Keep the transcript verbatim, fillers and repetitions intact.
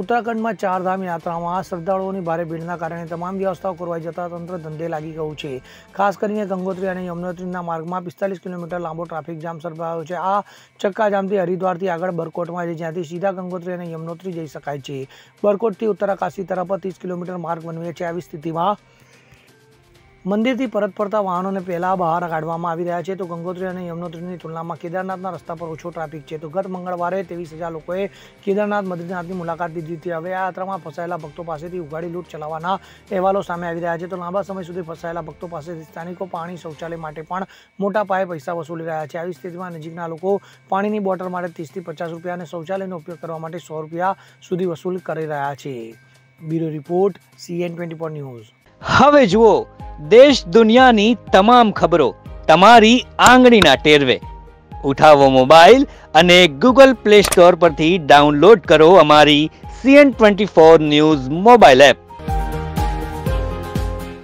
ઉત્તરાખંડમાં ચારધામ યાત્રામાં શ્રદ્ધાળુઓની ભારે ભીડના કારણે તમામ વ્યવસ્થાઓ ખોરવાઈ જતા તંત્ર ધંધે લાગી ગયું છે। ખાસ કરીને ગંગોત્રી અને યમનોત્રીના માર્ગમાં પિસ્તાલીસ કિલોમીટર લાંબો ટ્રાફિક જામ સર્જાયો છે। આ ચક્કાજામથી હરિદ્વારથી આગળ બરકોટમાં છે, જ્યાંથી સીધા ગંગોત્રી અને યમનોત્રી જઈ શકાય છે। બરકોટથી ઉત્તરાકાશી તરફ ત્રીસ કિલોમીટર માર્ગ બન્યો છે। આવી સ્થિતિમાં મંદિરથી પરત ફરતા વાહનોને પહેલા બહાર કાઢવામાં આવી રહ્યા છે, તો ગંગોત્રી અને યમનોત્રીની તુલનામાં કેદારનાથના રસ્તા પર ઓછો ટ્રાફિક છે। તો ગત મંગળવારે ત્રેવીસ હજાર લોકોએ કેદારનાથ બદ્રીનાથની મુલાકાત લીધી હતી। હવે આ યાત્રામાં ફસાયેલા ભક્તો પાસેથી ઉઘાડી લૂંટ ચલાવવાના અહેવાલો સામે આવી રહ્યા છે। તો લાંબા સમય સુધી ફસાયેલા ભક્તો પાસેથી સ્થાનિકો પાણી શૌચાલય માટે પણ મોટા પાયે પૈસા વસૂલી રહ્યા છે। આવી સ્થિતિમાં નજીકના લોકો પાણીની બોટલ માટે ત્રીસથી પચાસ રૂપિયા અને શૌચાલયનો ઉપયોગ કરવા માટે સો રૂપિયા સુધી વસૂલ કરી રહ્યા છે। Bureau report, CN twenty four news. હવે જુઓ દેશ દુનિયાની તમામ ખબરો તમારી આંગળીના ટેરવે। ઉઠાવો મોબાઈલ અને ગૂગલ પ્લે સ્ટોર પરથી ડાઉનલોડ કરો અમારી CN twenty four news mobile app.